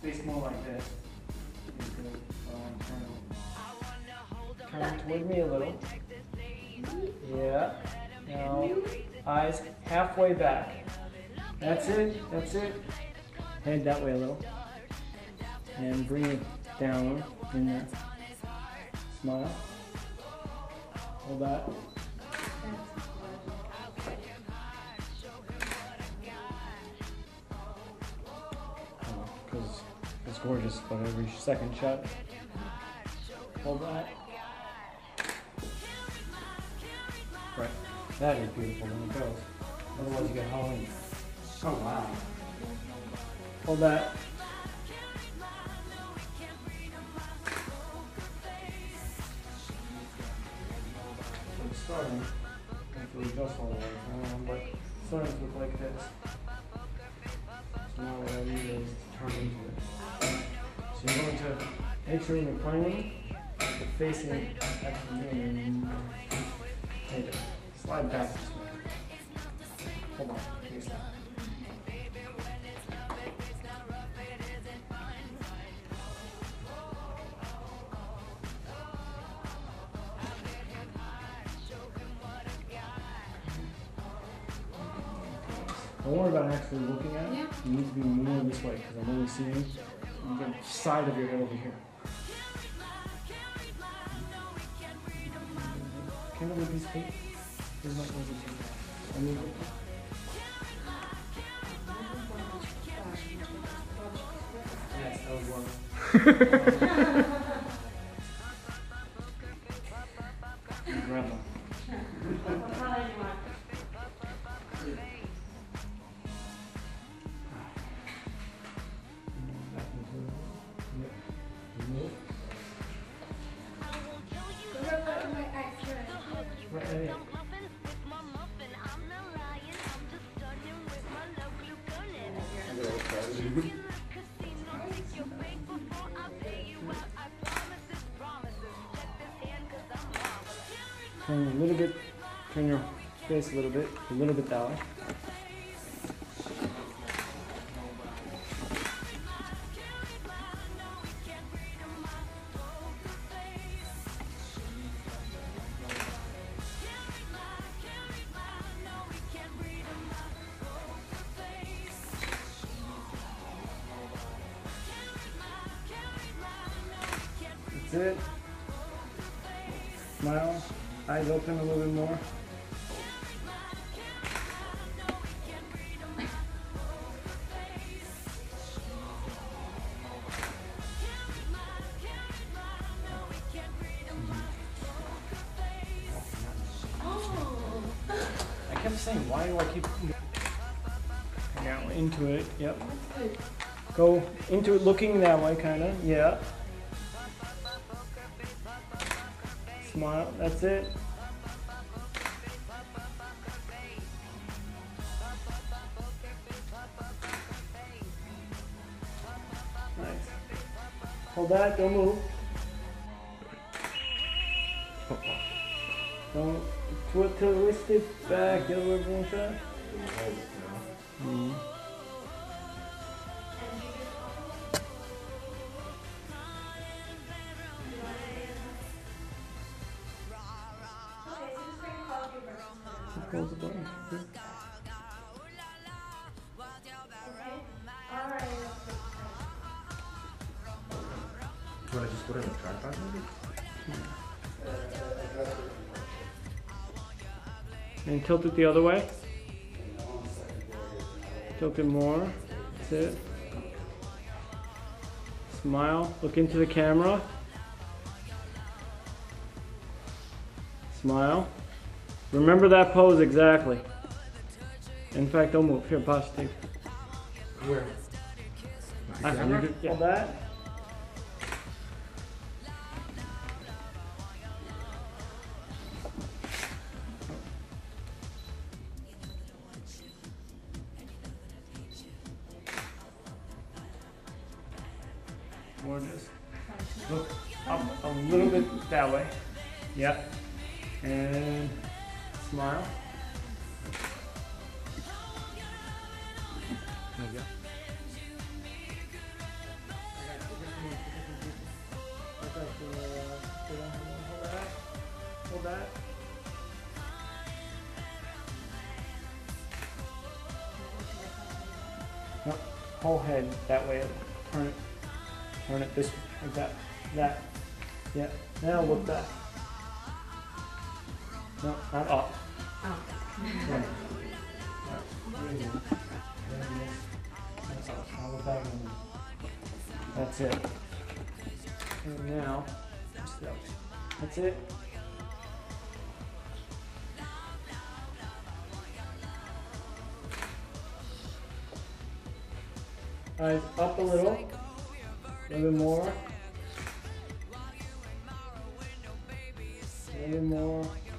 face more like this. Turn toward me a little. Yeah. Now, eyes halfway back. That's it, that's it. Head that way a little. And bring it down in there. Smile. Hold that. Because it's gorgeous, but every second shot. Hold that. Right. That is beautiful when it goes. Otherwise you get Halloween. Oh wow. Hold that. It's starting. After we adjust all the way, but it's starting to look like this. So now what I need is to turn into it. So you're going to make sure you're playing, you're facing actually doing it. Slide back this way. Hold on, here's that. Don't worry about actually looking at it. Yeah. You need to be more this way because I'm only seeing the side of your head over here. Can I move these feet? There's not moving feet. I move it. Yes, that was one. Grab one. Turn a little bit, turn your face a little bit that way. That's it. Smile. Eyes open a little bit more. I kept saying, why do I keep... Now into it, yep. Go into it looking that way, kind of, yeah. Smile, that's it. Nice. Hold that, don't move. Don't twist it back, the other way everyone's that. Close the button. Yeah. Do you want to just put it in the tripod maybe? And tilt it the other way. Tilt it more. That's it. Smile. Look into the camera. Smile. Remember that pose exactly. In fact, don't move. Here, positive. Where? Yeah. Hold that. Gorgeous. Look up a little bit that way. Yep. And smile. There you go. that. No, whole head that way. Turn it this way, like that. That. Yeah. Now look back. No, not up. Oh. Yeah. There you go. That's up. Now look back. That's it. And now, that's it. Eyes up a little bit more, a little more.